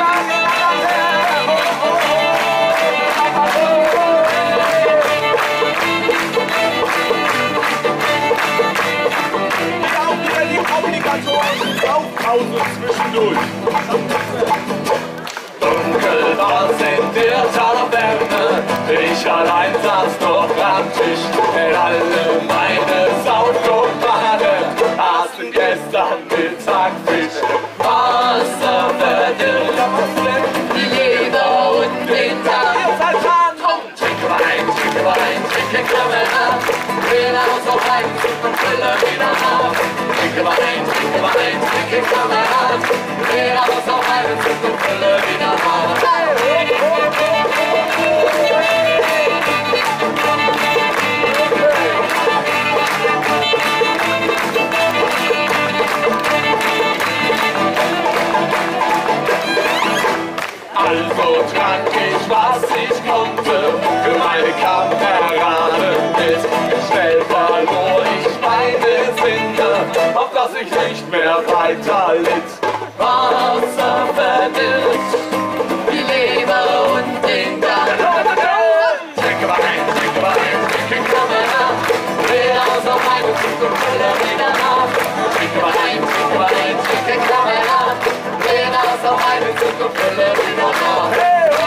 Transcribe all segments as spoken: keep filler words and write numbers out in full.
Pause zwischendurch. Dunkel war's in der Taverne, ich allein saß noch am Tisch, denn alle meine Automaten aßen gestern Mittag Fisch. Wasser verdirbt die Leber und den Darm. Komm, trinke Wein, trinke Wein, trinke Kamerad, wähle aus auf Wein und fülle wieder ab. Trinke Wein, trinke Wein, trinke Kamerad, wähle aus auf Wein und fülle wieder ab. Also trank ich, was ich konnte, für meine Kameraden mit. Schnell verlor ich meine Sinne, auf dass ich nicht mehr weiter litt. Wasser verdirbt die Leber und den Darm. Trinke Wein, trinke Wein, trinke Kamerad, wer aus auf meine Zukunft fülle wieder ab. Trinke Wein, trinke Wein, trinke Kamerad, wer aus auf meine Zukunft fülle wieder ab.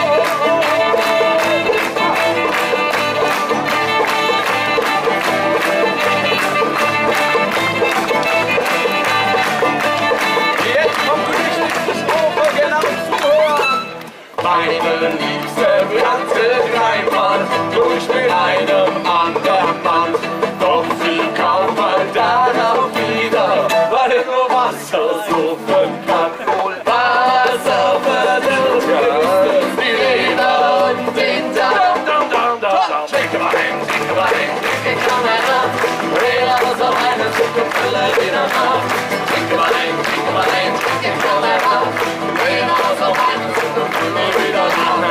Meine liebste brannte dreimal durch mit einem anderen Mann. Doch sie kam bald darauf wieder, weil er nur Wasser so kann. Wasser verdirbt die Leber und den Darm. Trinke Wein, trinke Wein, trinke Kamerad, wer aus auf eine Zukunft fülle wieder ab. Trinke Wein, trinke Wein, trinke Kamerad, wer aus auf eine Zukunft fülle wieder ab.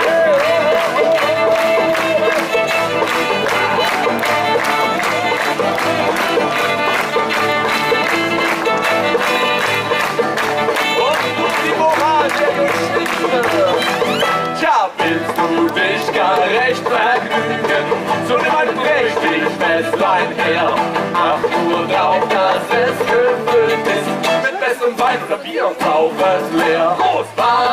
Tja, willst du dich gar recht vergnügen, so nimm ein prächtig Festlein her. Acht Uhr drauf, dass es gefüllt ist mit bestem Wein oder Bier und Tauch es leer. Prost!